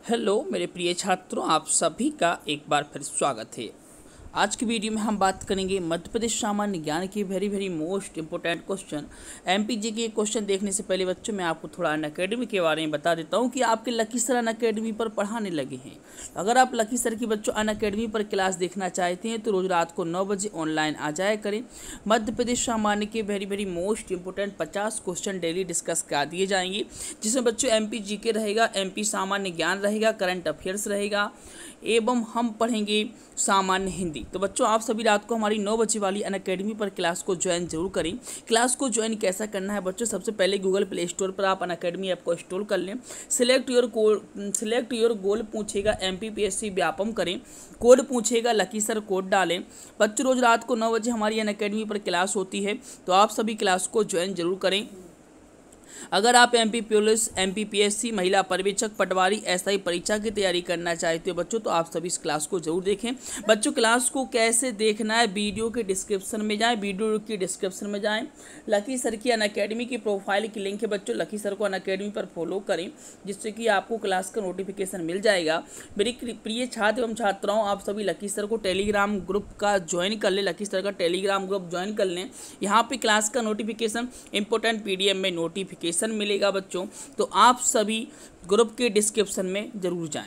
Hello मेरे प्रिय छात्रों, आप सभी का एक बार फिर स्वागत है। आज की वीडियो में हम बात करेंगे मध्य प्रदेश सामान्य ज्ञान के very most important question. MPG के क्वेश्चन देखने से पहले बच्चों मैं आपको थोड़ा अनअकैडमी के बारे में बता देता हूं कि आपके लकी सर अनअकैडमी पर पढ़ाने लगे हैं। अगर आप लकी सर की बच्चों अनअकैडमी पर क्लास देखना चाहते हैं तो रोज़ रात को 9 बजे ऑनलाइन आ जाया करें। मध्य प्रदेश सामान्य के very most important 50 question daily discuss करा दिए जाएंगे, जिसमें बच्चों एमपीजी के रहेगा, एमपी सामान्य ज्ञान रहेगा, करंट अफेयर्स रहेगा एवं हम पढ़ेंगे सामान्य हिंदी। तो बच्चों आप सभी रात को हमारी 9 बजे वाली अनअकैडमी पर क्लास को ज्वाइन जरूर करें। क्लास को ज्वाइन कैसा करना है बच्चों, सबसे पहले गूगल प्ले स्टोर पर आप अनअकैडमी ऐप को इंस्टॉल कर लें। सिलेक्ट योर गोल पूछेगा, एमपीपीएससी व्यापम करें, कोड पूछेगा, लकी सर कोड डालें। बच्चों रोज रात को 9 बजे हमारी अनअकैडमी पर क्लास होती है, तो आप सभी क्लास को ज्वाइन जरूर करें। अगर आप एमपी पुलिस, एमपीपीएससी, महिला पर्यवेक्षक, पटवारी, एसआई परीक्षा की तैयारी करना चाहते हो बच्चों, तो आप सभी इस क्लास को जरूर देखें। बच्चों क्लास को कैसे देखना है, वीडियो के डिस्क्रिप्शन में जाएं, वीडियो की डिस्क्रिप्शन में जाएं। लकी सर की अनअकैडमी की प्रोफाइल की लिंक है बच्चों, लकी सर को अनअकैडमी पर फॉलो करें, जिससे कि आपको क्लास का नोटिफिकेशन मिल जाएगा। मेरे प्रिय छात्र एवं छात्राओं, आप सभी लकी सर को टेलीग्राम ग्रुप का ज्वाइन कर लें, लकी सर का टेलीग्राम ग्रुप ज्वाइन कर लें। यहाँ पे क्लास का नोटिफिकेशन इंपॉर्टेंट पीडीएफ में नोटिफिकेशन मिलेगा बच्चों, तो आप सभी ग्रुप के डिस्क्रिप्शन में जरूर जाएं।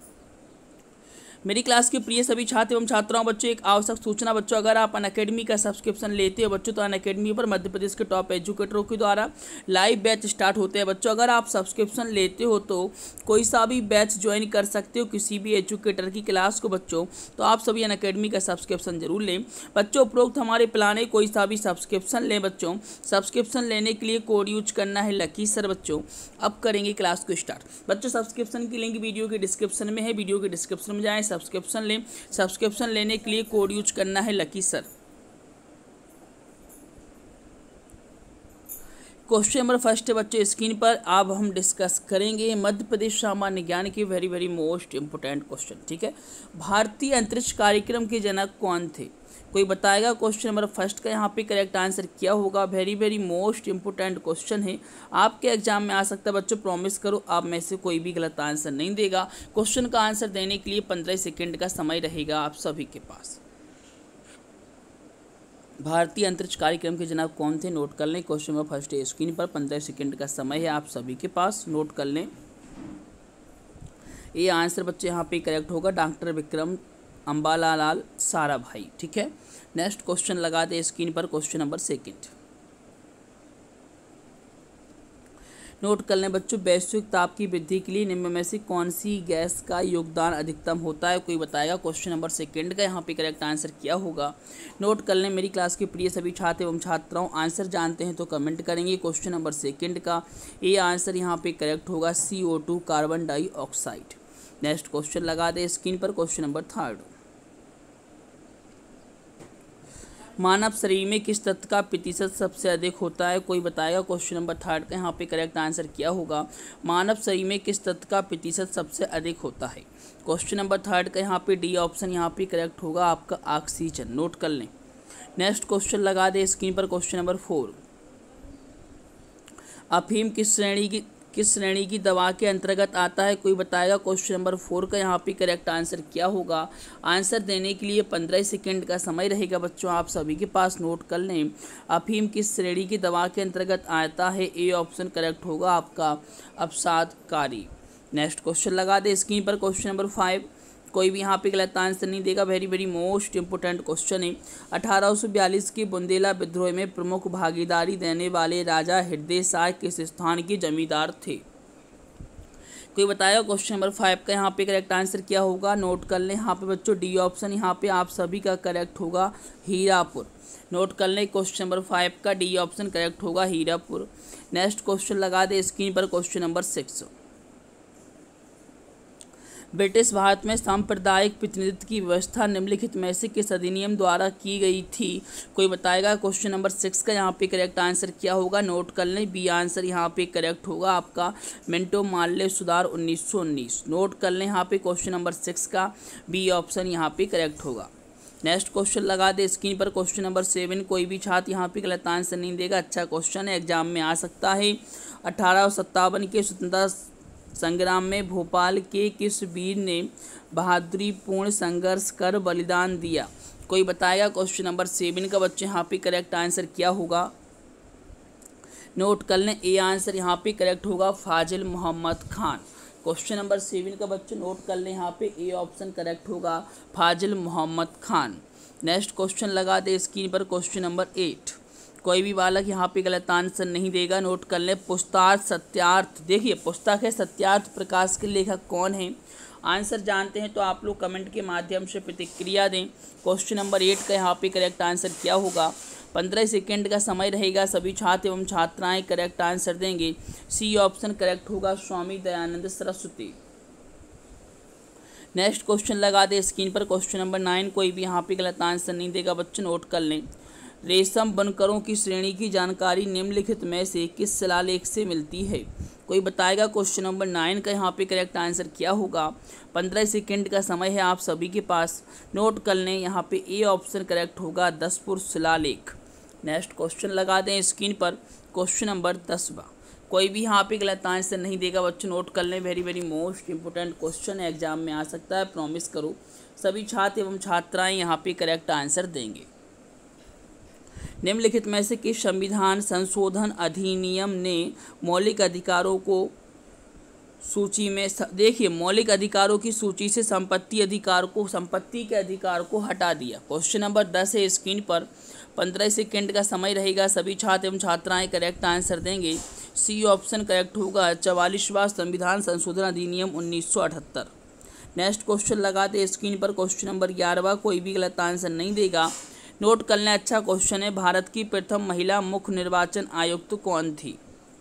मेरी क्लास के प्रिय सभी छात्र एवं छात्राओं बच्चों, एक आवश्यक सूचना बच्चों, अगर आप अनअकैडमी का सब्सक्रिप्शन लेते हो बच्चों, तो अनअकैडमी पर मध्य प्रदेश के टॉप एजुकेटरों के द्वारा लाइव बैच स्टार्ट होते हैं बच्चों। अगर आप सब्सक्रिप्शन लेते हो तो कोई सा भी बैच ज्वाइन कर सकते हो, किसी भी एजुकेटर की क्लास को बच्चों, तो आप सभी अनअकैडमी का सब्सक्रिप्शन जरूर लें बच्चों। उपरोक्त हमारे प्लान है, कोई सा भी सब्सक्रिप्शन लें बच्चों। सब्सक्रिप्शन लेने के लिए कोड यूज करना है लकी सर बच्चों। अब करेंगे क्लास को स्टार्ट बच्चों। सब्सक्रिप्शन की लिंक वीडियो के डिस्क्रिप्शन में है, वीडियो के डिस्क्रिप्शन में जाएं, सब्सक्रिप्शन लें। सब्सक्रिप्शन लेने के लिए कोड यूज करना है Lucky sir. Question number first है बच्चों स्क्रीन पर, अब हम डिस्कस करेंगे मध्य प्रदेश सामान्य ज्ञान के वेरी मोस्ट इंपोर्टेंट क्वेश्चन। ठीक है, भारतीय अंतरिक्ष कार्यक्रम के जनक कौन थे, कोई बताएगा। क्वेश्चन नंबर फर्स्ट का यहाँ पे करेक्ट आंसर क्या होगा। वेरी मोस्ट इंपोर्टेंट क्वेश्चन है, आपके एग्जाम में आ सकता है बच्चों। प्रॉमिस करो आप में से कोई भी गलत आंसर नहीं देगा। क्वेश्चन का आंसर देने के लिए 15 सेकेंड का समय रहेगा आप सभी के पास। भारतीय अंतरिक्ष कार्यक्रम के जनक कौन थे, नोट कर लें। क्वेश्चन नंबर फर्स्ट है स्क्रीन पर, 15 सेकेंड का समय है आप सभी के पास, नोट कर लें। ये आंसर बच्चे यहाँ पे करेक्ट होगा, डॉक्टर विक्रम अम्बालाल साराभाई। ठीक है, नेक्स्ट क्वेश्चन लगा दे स्क्रीन पर, क्वेश्चन नंबर सेकंड नोट कर लें बच्चों। वैश्विक ताप की वृद्धि के लिए निम्न में से कौन सी गैस का योगदान अधिकतम होता है, कोई बताएगा। क्वेश्चन नंबर सेकंड का यहाँ पे करेक्ट आंसर क्या होगा, नोट कर लें। मेरी क्लास के प्रिय सभी छात्र एवं छात्राओं, आंसर जानते हैं तो कमेंट करेंगे। क्वेश्चन नंबर सेकंड का ये आंसर यहाँ पे करेक्ट होगा, CO2 carbon dioxide. Next question लगा दे स्क्रीन पर, क्वेश्चन नंबर थर्ड। मानव शरीर में किस तत्व का प्रतिशत सबसे अधिक होता है, कोई बताएगा। क्वेश्चन नंबर थर्ड का यहाँ पे करेक्ट आंसर क्या होगा, मानव शरीर में किस तत्व का प्रतिशत सबसे अधिक होता है। क्वेश्चन नंबर थर्ड का यहाँ पे डी ऑप्शन यहाँ पे करेक्ट होगा आपका ऑक्सीजन, नोट कर लें। नेक्स्ट क्वेश्चन लगा दे स्क्रीन पर, क्वेश्चन नंबर 4। अफीम किस श्रेणी की दवा के अंतर्गत आता है, कोई बताएगा। क्वेश्चन नंबर 4 का यहाँ पे करेक्ट आंसर क्या होगा। आंसर देने के लिए 15 सेकेंड का समय रहेगा बच्चों आप सभी के पास, नोट कर लें। अफीम किस श्रेणी की दवा के अंतर्गत आता है, ए ऑप्शन करेक्ट होगा आपका अवसादकारी। नेक्स्ट क्वेश्चन लगा दे स्क्रीन पर, क्वेश्चन नंबर 5। कोई भी यहाँ पे गलत आंसर नहीं देगा, वेरी मोस्ट इंपोर्टेंट क्वेश्चन है। 1842 के बुंदेला विद्रोह में प्रमुख भागीदारी देने वाले राजा हृदय शाह किस स्थान के जमींदार थे, कोई बताएगा। क्वेश्चन नंबर 5 का यहाँ पे करेक्ट आंसर क्या होगा, नोट कर लें। यहाँ पे बच्चों डी ऑप्शन यहाँ पे आप सभी का करेक्ट होगा, हीरापुर, नोट कर लें। क्वेश्चन नंबर 5 का डी ऑप्शन करेक्ट होगा, हीरापुर। नेक्स्ट क्वेश्चन लगा दे स्क्रीन पर, क्वेश्चन नंबर 6। ब्रिटिश भारत में सांप्रदायिक प्रतिनिधित्व की व्यवस्था निम्नलिखित में से किस अधिनियम द्वारा की गई थी, कोई बताएगा। क्वेश्चन नंबर 6 का यहाँ पे करेक्ट आंसर क्या होगा, नोट कर लें। बी आंसर यहाँ पे करेक्ट होगा आपका मिंटो मार्ले सुधार 1919, नोट कर लें। यहाँ पे क्वेश्चन नंबर 6 का बी ऑप्शन यहाँ पे करेक्ट होगा। नेक्स्ट क्वेश्चन लगा दे स्क्रीन पर, क्वेश्चन नंबर 7। कोई भी छात्र यहाँ पे गलत आंसर नहीं देगा, अच्छा क्वेश्चन है, एग्जाम में आ सकता है। 1857 के स्वतंत्रता संग्राम में भोपाल के किस वीर ने बहादुरीपूर्ण संघर्ष कर बलिदान दिया? कोई बताएगा? क्वेश्चन नंबर 7 का बच्चे यहाँ पे करेक्ट आंसर क्या होगा? नोट कर लें, ए आंसर यहाँ पे करेक्ट होगा फाजिल मोहम्मद खान। क्वेश्चन नंबर 7 का बच्चे नोट कर लें, यहाँ पे ए ऑप्शन करेक्ट होगा फाजिल मोहम्मद खान। नेक्स्ट क्वेश्चन लगा दे स्क्रीन पर, क्वेश्चन नंबर 8। कोई भी बालक यहाँ पे गलत आंसर नहीं देगा, नोट कर लें। पुस्तार्थ सत्यार्थ, देखिए पुस्तक है सत्यार्थ प्रकाश के लेखक कौन है? आंसर जानते हैं तो आप लोग कमेंट के माध्यम से प्रतिक्रिया दें। क्वेश्चन नंबर 8 का यहाँ पे करेक्ट आंसर क्या होगा? 15 सेकेंड का समय रहेगा, सभी छात्र एवं छात्राएं करेक्ट आंसर देंगे। सी ऑप्शन करेक्ट होगा स्वामी दयानंद सरस्वती। नेक्स्ट क्वेश्चन लगा दे स्क्रीन पर, क्वेश्चन नंबर 9। कोई भी यहाँ पे गलत आंसर नहीं देगा, बच्चे नोट कर लें। रेशम बनकरों की श्रेणी की जानकारी निम्नलिखित में से किस शिलालेख से मिलती है? कोई बताएगा? क्वेश्चन नंबर 9 का यहाँ पे करेक्ट आंसर क्या होगा? 15 सेकेंड का समय है आप सभी के पास, नोट कर लें। यहाँ पे ए ऑप्शन करेक्ट होगा दसपुर शिलालेख। नेक्स्ट क्वेश्चन लगा दें स्क्रीन पर, क्वेश्चन नंबर 10वां। कोई भी यहाँ पे गलत आंसर नहीं देगा, बच्चों नोट कर लें। Very very most important question exam में आ सकता है, प्रॉमिस करो सभी छात्र एवं छात्राएं यहाँ पे करेक्ट आंसर देंगे। निम्नलिखित में से किस संविधान संशोधन अधिनियम ने मौलिक अधिकारों को सूची में, देखिए मौलिक अधिकारों की सूची से संपत्ति के अधिकार को हटा दिया? क्वेश्चन नंबर 10 है स्क्रीन पर, 15 सेकेंड का समय रहेगा, सभी छात्र एवं छात्राएं करेक्ट आंसर देंगे। सी ऑप्शन करेक्ट होगा 44वां संविधान संशोधन अधिनियम 1978। नेक्स्ट क्वेश्चन लगाते स्क्रीन पर, क्वेश्चन नंबर 11वां। कोई भी गलत आंसर नहीं देगा, नोट कर लें, अच्छा क्वेश्चन है। भारत की प्रथम महिला मुख्य निर्वाचन आयुक्त कौन थी?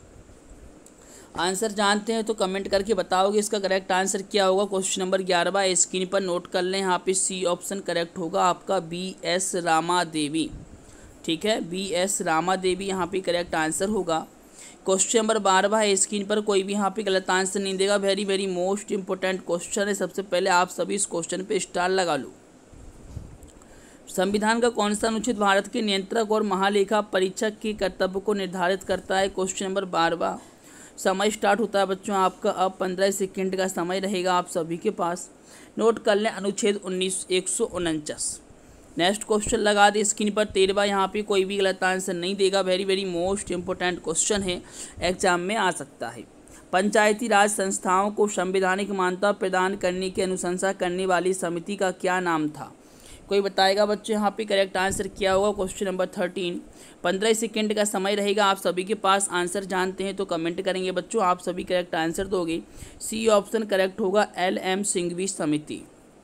आंसर जानते हैं तो कमेंट करके बताओगे इसका करेक्ट आंसर क्या होगा। क्वेश्चन नंबर 11 स्क्रीन पर नोट कर लें, यहाँ पे सी ऑप्शन करेक्ट होगा आपका BS रामा देवी। ठीक है, BS रामा देवी यहाँ पे करेक्ट आंसर होगा। क्वेश्चन नंबर 12 स्क्रीन पर, कोई भी यहाँ पे गलत आंसर नहीं देगा। Very very most important question है, सबसे पहले आप सभी इस क्वेश्चन पे स्टार लगा लो। संविधान का कौन सा अनुच्छेद भारत के नियंत्रक और महालेखा परीक्षक के कर्तव्य को निर्धारित करता है? Question number 12। समय स्टार्ट होता है बच्चों आपका, अब 15 सेकेंड का समय रहेगा आप सभी के पास, नोट कर लें, अनुच्छेद 149। नेक्स्ट क्वेश्चन लगा दे स्क्रीन पर, 13वां। यहाँ पे कोई भी गलत आंसर नहीं देगा, very very most important question है, एग्जाम में आ सकता है। पंचायती राज संस्थाओं को संवैधानिक मान्यता प्रदान करने की अनुशंसा करने वाली समिति का क्या नाम था? कोई बताएगा बच्चों यहाँ पे करेक्ट आंसर क्या होगा? Question number 13। 15 सेकेंड का समय रहेगा आप सभी के पास, आंसर जानते हैं तो कमेंट करेंगे बच्चों, आप सभी करेक्ट आंसर दोगे। सी ऑप्शन करेक्ट होगा LM सिंघवी समिति।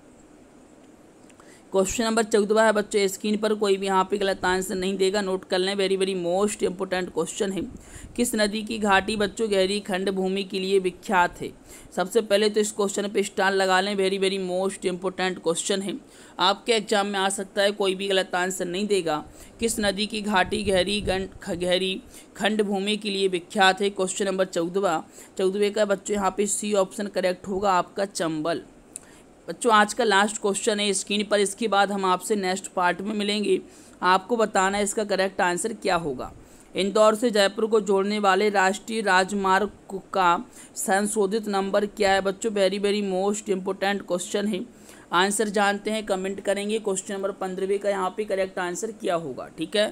क्वेश्चन नंबर 14 है बच्चों स्क्रीन पर, कोई भी यहाँ पे गलत आंसर नहीं देगा, नोट कर लें, very very most important question है। किस नदी की घाटी बच्चों गहरी खंड भूमि के लिए विख्यात है? सबसे पहले तो इस क्वेश्चन पे स्टार लगा लें, very very most important question है, आपके एग्जाम में आ सकता है, कोई भी गलत आंसर नहीं देगा। किस नदी की घाटी गहरी खंड भूमि के लिए विख्यात है? क्वेश्चन नंबर 14 का बच्चों यहाँ पे सी ऑप्शन करेक्ट होगा आपका चंबल। बच्चों आज का लास्ट क्वेश्चन है स्क्रीन पर, इसके बाद हम आपसे नेक्स्ट पार्ट में मिलेंगे, आपको बताना है इसका करेक्ट आंसर क्या होगा। इंदौर से जयपुर को जोड़ने वाले राष्ट्रीय राजमार्ग का संशोधित नंबर क्या है? बच्चों very very most important question है, आंसर जानते हैं कमेंट करेंगे। क्वेश्चन नंबर 15 का यहाँ पे करेक्ट आंसर क्या होगा? ठीक है,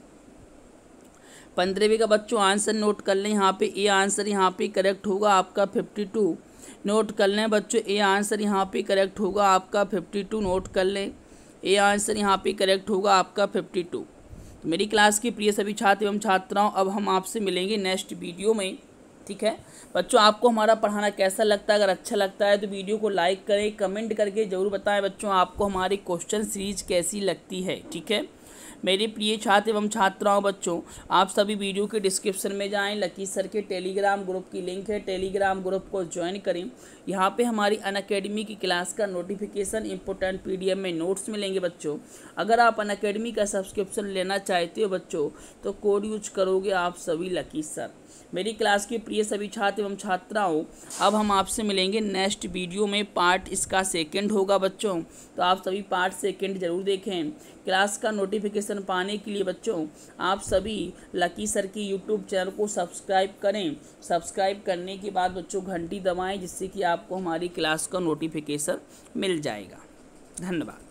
15 का बच्चों आंसर नोट कर लें, यहाँ पे ए आंसर यहाँ पे करेक्ट होगा आपका 52। नोट कर लें बच्चों, ए आंसर यहाँ पे करेक्ट होगा आपका 52, नोट कर लें, ए आंसर यहाँ पे करेक्ट होगा आपका 52। मेरी क्लास के प्रिय सभी छात्र एवं छात्राओं, अब हम आपसे मिलेंगे नेक्स्ट वीडियो में। ठीक है बच्चों, आपको हमारा पढ़ाना कैसा लगता है? अगर अच्छा लगता है तो वीडियो को लाइक करें, कमेंट करके ज़रूर बताएं बच्चों आपको हमारी क्वेश्चन सीरीज कैसी लगती है। ठीक है मेरे प्रिय छात्र एवं छात्राओं, बच्चों आप सभी वीडियो के डिस्क्रिप्शन में जाएं, लकी सर के टेलीग्राम ग्रुप की लिंक है, टेलीग्राम ग्रुप को ज्वाइन करें। यहाँ पे हमारी अनअकैडमी की क्लास का नोटिफिकेशन, इंपोर्टेंट PDF में नोट्स मिलेंगे बच्चों। अगर आप अनअकैडमी का सब्सक्रिप्शन लेना चाहते हो बच्चों तो कोड यूज करोगे आप सभी लकी सर। मेरी क्लास के प्रिय सभी छात्र एवं छात्राओं, अब हम आपसे मिलेंगे नेक्स्ट वीडियो में। पार्ट इसका सेकंड होगा बच्चों, तो आप सभी पार्ट सेकंड जरूर देखें। क्लास का नोटिफिकेशन पाने के लिए बच्चों आप सभी लकी सर की यूट्यूब चैनल को सब्सक्राइब करें। सब्सक्राइब करने के बाद बच्चों घंटी दबाएं, जिससे कि आपको हमारी क्लास का नोटिफिकेशन मिल जाएगा। धन्यवाद।